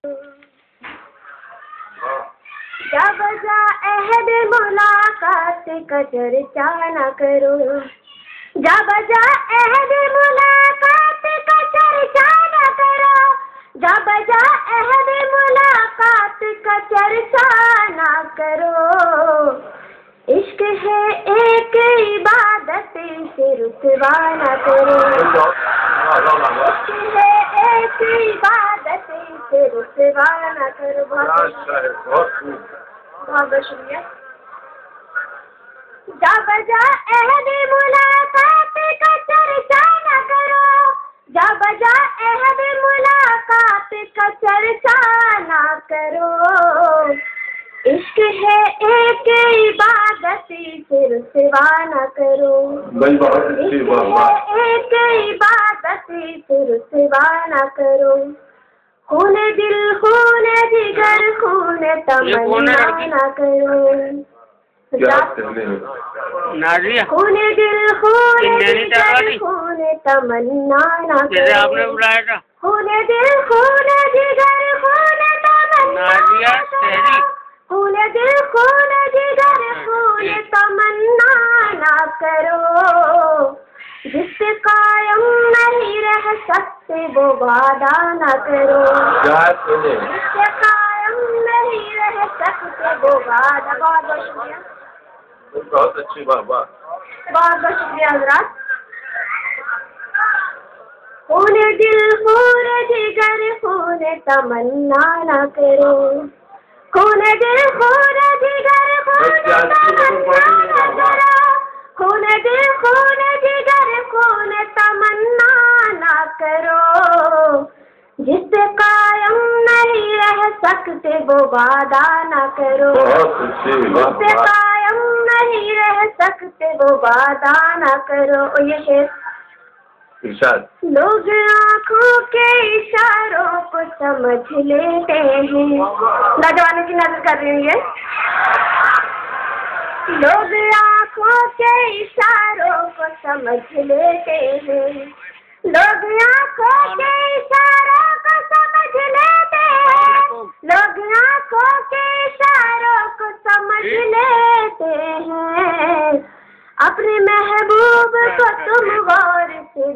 जब जा अहद मुलाकात का चर्चा न करो, जब जा अहद मुलाकात का चर्चा न करो, जब जा अहद मुलाकात का चर्चा न करो। इश्क है एक इबादत से रुसवा न करो, इश्क है एक इबादत से रुसवा न करो। बहुत शुक्रिया। जब जा अहद मुलाकात का चर्चा न करो, जब जा अहद मुलाकात का चर्चा न करो। इश्क है एक इबादत से रुसवा न करो, इश्क है एक इबादत से रुसवा न करो। खून दिल खून जिगर खून तमन्ना न करो, खून दिल खून जिगर खून तमन्ना न करो, खून दिल खून जिगर खून तमन्ना न करो, खून दिल खून जिगर खून तमन्ना न करो। जिससे कायम नहीं रह सकते वो वादा न करो, जिससे कायम नहीं रह सकते वो वादा। बहुत बहुत शुक्रिया, बहुत अच्छी बात। बहुत बहुत शुक्रिया हजरात। खून दिल खून जिगर खून तमन्ना न करो, खून दिल खून जिगर खून तमन्ना न करो, खून दिल खून जिगर खून तमन्ना न करो। जिससे कायम नहीं रह सकते वो वादा न करो, जिससे कायम नहीं रह सकते वो वादा न करो। और ये शेर लोग आँखों के इशारों को समझ लेते हैं, नौजवानों की नजर कर रही है। लोग आँखों के इशारों को समझ लेते हैं, लोग आँखों के इशारों को समझ लेते हैं, लोग आँखों के इशारों को समझ लेते हैं। अपने महबूब को तुम गौर से